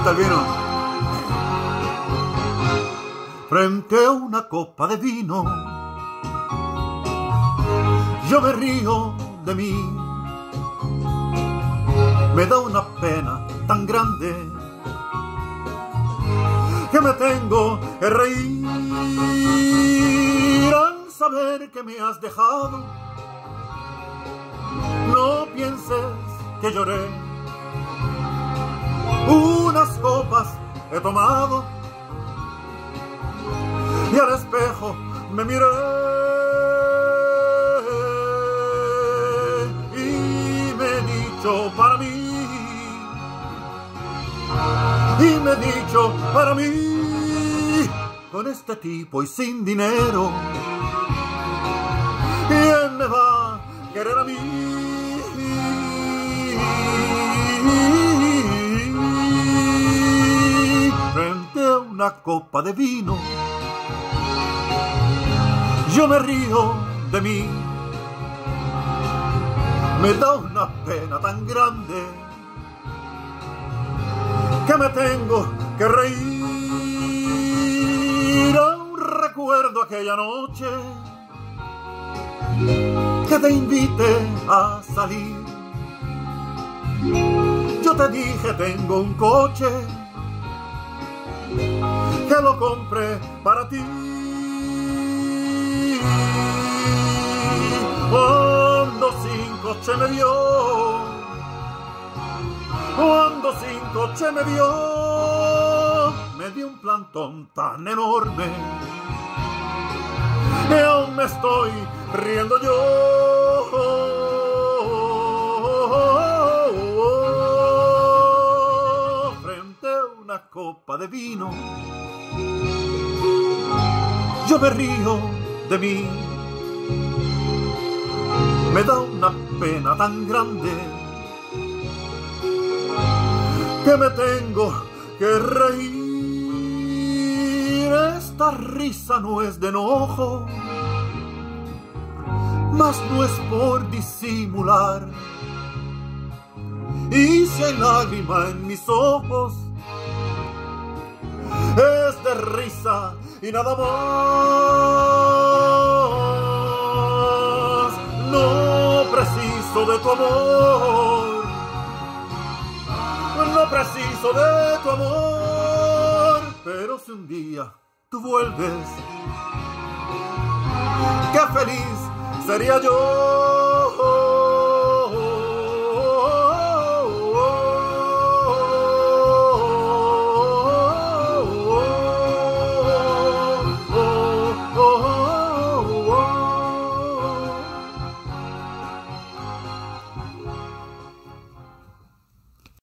gusta el vino? Frente a una copa de vino, yo me río de mí. Me da una pena tan grande que me tengo que reír al saber que me has dejado. No pienses que lloré, unas copas he tomado y al espejo me miré y me he dicho para mí, y me he dicho para mí, con este tipo y sin dinero, ¿quién me va a querer a mí? Frente a una copa de vino, yo me río de mí. Me da una pena tan grande que me tengo que reír. Aún recuerdo aquella noche que te invité a salir. Yo te dije tengo un coche que lo compré para ti. Cuando sin coche me vio, cuando sin coche me vio, me dio un plantón tan enorme que aún me estoy riendo yo. Frente a una copa de vino, yo me río de mí. Me da una pena tan grande que me tengo que reír. Esta risa no es de enojo, mas no es por disimular. Y si hay lágrima en mis ojos, es de risa y nada más. No preciso de tu amor, no preciso de tu amor, pero si un día tú vuelves, qué feliz sería yo.